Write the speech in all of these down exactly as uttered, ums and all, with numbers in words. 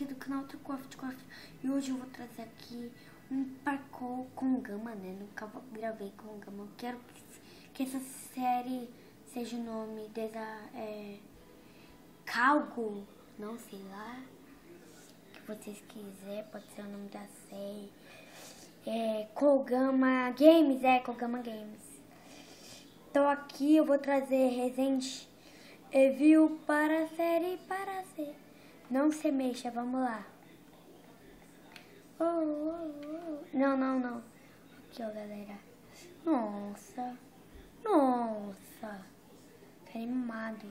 aqui do canal Trucraft Craft e hoje eu vou trazer aqui um parkour com Gama, né? Nunca gravei com Gama. Eu quero que, que essa série seja o nome dessa é, Calgo, não sei lá, que vocês quiserem, pode ser o nome da série. É Kogama Games, é Kogama Games. Então aqui eu vou trazer Resident Evil para a série para a série. Não se mexa, vamos lá. Oh, oh, oh. Não, não, não. Aqui, ó, galera. Nossa. Nossa. Tá animado.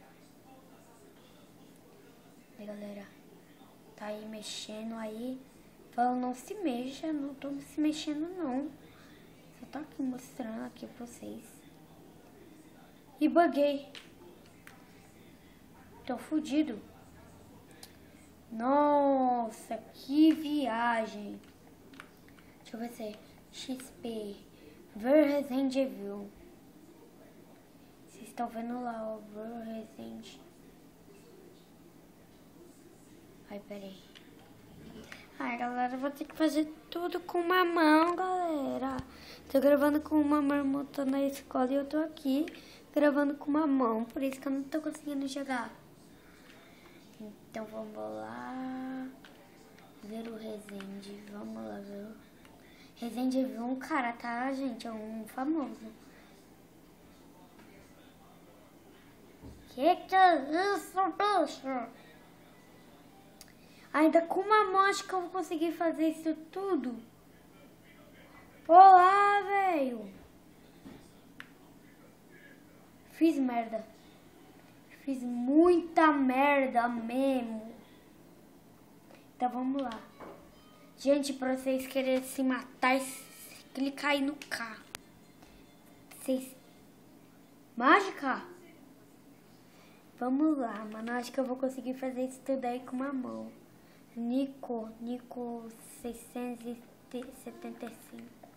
Aí, galera. Tá aí mexendo aí. Falando, não se mexa. Não tô se mexendo, não. Só tô aqui mostrando aqui pra vocês. E buguei. Tô fudido. Nossa, que viagem. Deixa eu ver se é X P. Ver Resident Evil. Vocês estão vendo lá, ó. Ver Resident. Ai, peraí. Ai, galera, eu vou ter que fazer tudo com uma mão, galera. Tô gravando com uma marmota na escola e eu tô aqui gravando com uma mão. Por isso que eu não tô conseguindo chegar. Então vamos lá. Ver o Resident. Vamos lá ver. Resident Evil, um cara, tá, gente? É um famoso. Que que é isso, bicho? Ainda com uma mão acho que eu vou conseguir fazer isso tudo. Olá, velho. Fiz merda. Fiz muita merda mesmo. Então vamos lá. Gente, pra vocês quererem se matar, clicar aí no K. Vocês... Mágica? Vamos lá, mano. Acho que eu vou conseguir fazer isso tudo aí com uma mão. Nico, Nico seiscentos e setenta e cinco.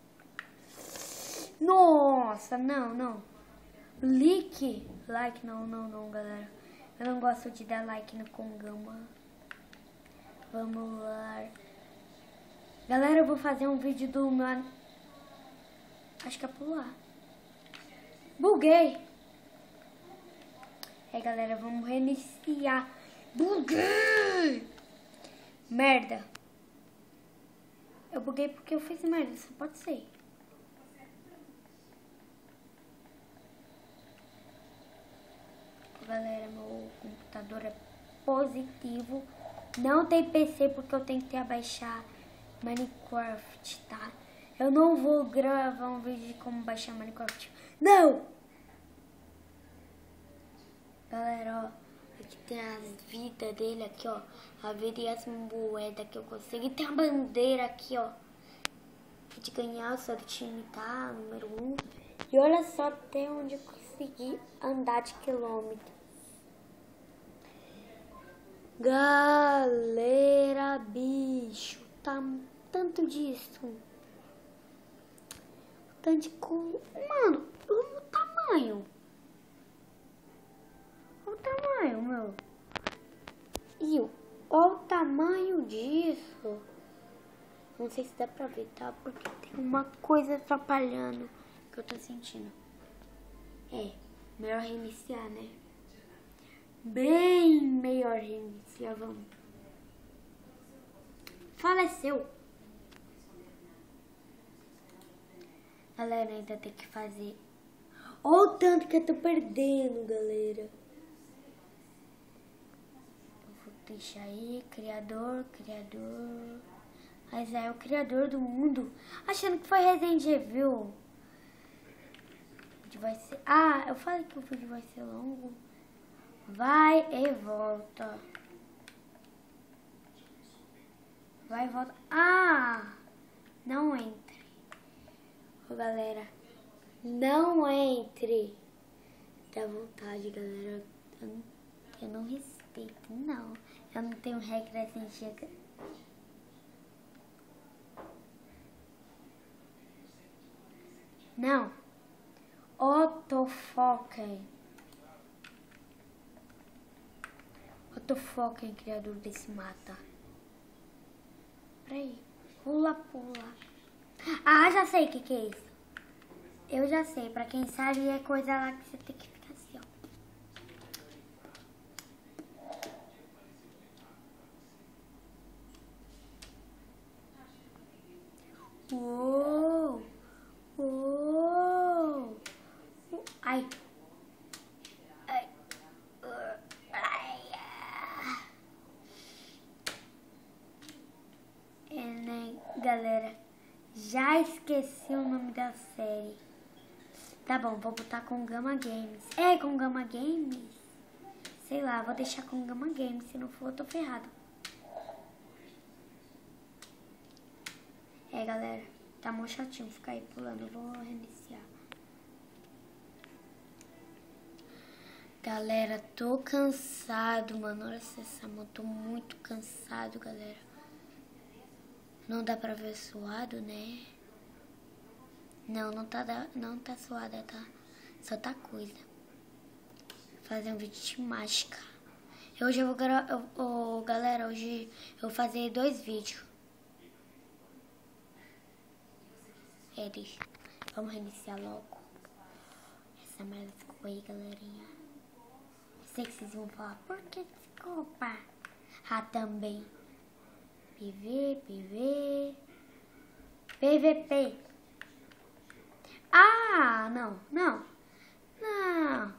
Nossa, não, não. Like, like, não, não, não, galera. Eu não gosto de dar like no Kongama. Vamos lá. Galera, eu vou fazer um vídeo do meu... Acho que é pular. Buguei. É, galera, vamos reiniciar. Buguei. Merda. Eu buguei porque eu fiz merda, só pode ser. Galera, meu computador é positivo. Não tem P C porque eu tentei baixar Minecraft, tá? Eu não vou gravar um vídeo de como baixar Minecraft. Não! Galera, ó. Aqui tem as vidas dele aqui, ó. A vida e as moedas que eu consigo. E tem a bandeira aqui, ó. De ganhar o seu time, tá? Número um. E olha só até onde eu consegui andar de quilômetros. Galera, bicho, tá tanto disso. Tanto de com... Mano, olha o tamanho. Olha o tamanho, meu. E olha o tamanho disso. Não sei se dá pra ver, tá? Porque tem uma coisa atrapalhando que eu tô sentindo. É, melhor reiniciar, né? Bem melhor reiniciar, vamos. Faleceu. Galera, ainda tem que fazer. Olha o tanto que eu tô perdendo, galera. Vou deixar aí, criador, criador. Mas é o criador do mundo. Achando que foi Resident Evil. O vídeo vai ser... Ah, eu falei que o vídeo vai ser longo. Vai e volta. Vai e volta. Ah! Não entre. Ô, galera. Não entre. Dá vontade, galera. Eu não, eu não respeito, não. Eu não tenho regra assim, chega... Não. Autofoquem. Autofoquem, criador desse mata. Peraí. Pula, pula. Ah, já sei o que que é isso. Eu já sei. Pra quem sabe, é coisa lá que você tem que ficar assim, ó. Uou! Uou! Ai! Ai! Ai! É, né, galera? Já esqueci o nome da série. Tá bom, vou botar com Gama Games. É, com Gama Games? Sei lá, vou deixar com Gama Games. Se não for, eu tô ferrado. É, galera, tá mó chatinho ficar aí pulando. Eu vou reiniciar. Galera, tô cansado, mano. Olha essa mão, tô muito cansado, galera. Não dá pra ver suado, né? Não, não tá, não tá suada, tá? Só tá coisa. Fazer um vídeo de mágica. Hoje eu vou gravar... Oh, galera, hoje eu vou fazer dois vídeos. É, deixa. Vamos reiniciar logo. Essa merda ficou aí, galerinha. Sei que vocês vão falar, por que desculpa? Ah, também. P V, P V. P V P. Ah, não, não. Não.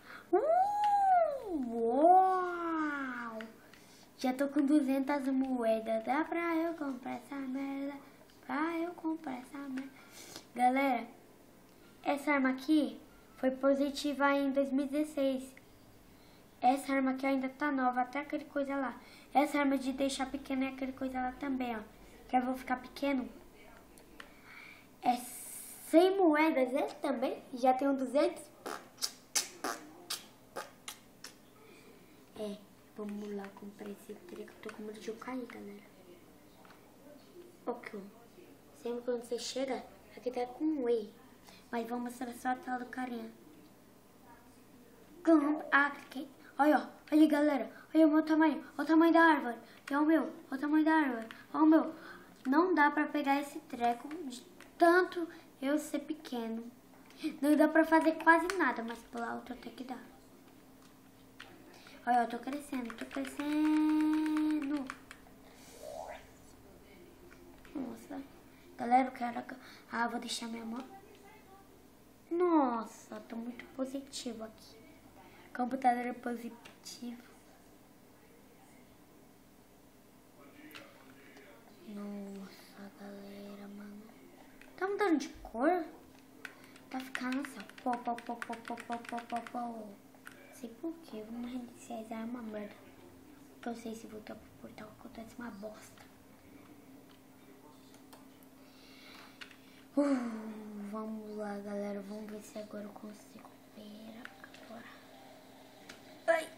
Uh, uau. Já tô com duzentas moedas. Dá pra eu comprar essa merda? Pra eu comprar essa merda? Galera, essa arma aqui foi positiva em dois mil e dezesseis. Essa arma aqui ainda tá nova, até aquele coisa lá. Essa arma de deixar pequeno é aquele coisa lá também, ó. Que eu vou ficar pequeno. É cem moedas esse também. Já tenho duzentos. É, vamos lá comprar esse treco. Eu tô com medo de eu cair, galera. Ok. Sempre quando você chega, aqui tá com um E. Mas vamos mostrar só a tela do carinha. Ah, cliquei. Olha, ó. Olha, galera. Olha o meu tamanho. Olha o tamanho da árvore. Olha o meu. Olha o tamanho da árvore. Olha o meu. Não dá pra pegar esse treco de tanto eu ser pequeno. Não dá pra fazer quase nada, mas pela outra até que dá. Olha, eu tô crescendo. Tô crescendo. Nossa. Galera, eu quero... Ah, vou deixar minha mão... Nossa, tô muito positivo aqui. Computador é positivo. Nossa, galera, mano. Tá mudando de cor? Tá ficando assim, ó. Pó, pó, pó, pó, pó, pó, pó, pó, pó. Sei por quê. Vamos reiniciar essa arma merda. Porque eu sei se voltar pro portal acontece uma bosta. Uh, vamos lá, galera. Vamos ver se agora eu consigo. Pera, agora. Ai.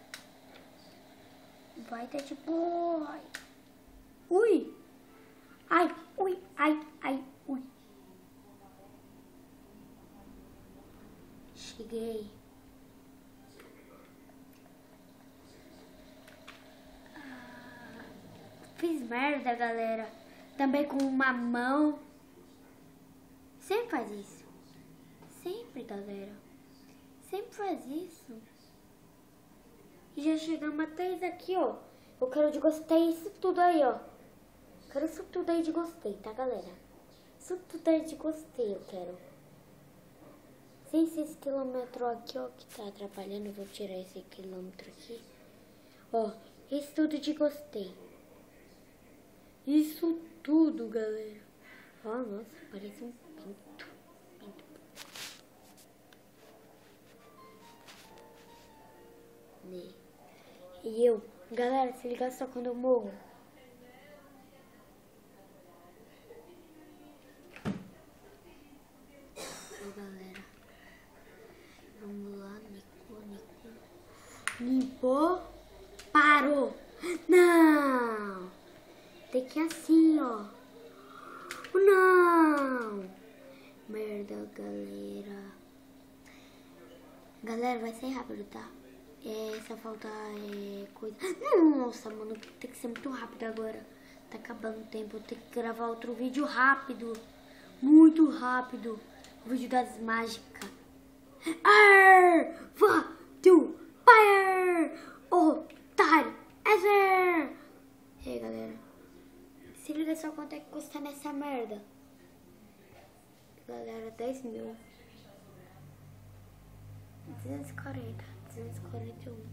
Vai, Dead Boy. Ui. Ai, ui, ai, ai, ui. Cheguei. Ah, fiz merda, galera. Também com uma mão. Sempre faz isso. Sempre, galera. Sempre faz isso. E já chegamos até isso aqui, ó. Eu quero de gostei isso tudo aí, ó. Quero isso tudo aí de gostei, tá, galera? Isso tudo aí de gostei, eu quero. Sem esse quilômetro aqui, ó, que tá atrapalhando. Eu vou tirar esse quilômetro aqui. Ó, isso tudo de gostei. Isso tudo, galera. Ó, nossa, parece um pinto. Pinto. Né? E eu, galera, se liga só quando eu morro. Ó, galera. Vamos lá, Nico, Nico. Limpou. Parou. Não. Tem que ir assim, ó. Não. Merda, galera. Galera, vai ser rápido, tá? É, só falta é, coisa... Nossa, mano, tem que ser muito rápido agora. Tá acabando o tempo, eu tenho que gravar outro vídeo rápido. Muito rápido. O vídeo das mágicas. Arr! Vá! Tu! Fire! Otário! Ezer! E aí, galera? Se liga só quanto é que custa nessa merda. Galera, dez mil. duzentos e quarenta. duzentos e quarenta e um.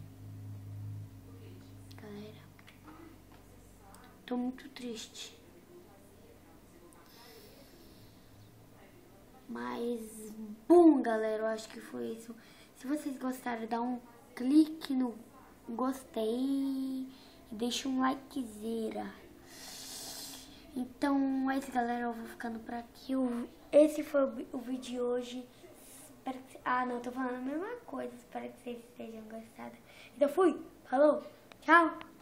Galera. Tô muito triste. Mas, bom, galera, eu acho que foi isso. Se vocês gostaram, dá um clique no gostei e deixa um likezera. Então, é isso, galera. Eu vou ficando por aqui. Esse foi o vídeo de hoje. Espero que... Ah, não, tô falando a mesma coisa. Espero que vocês tenham gostado. Então, fui. Falou. Tchau.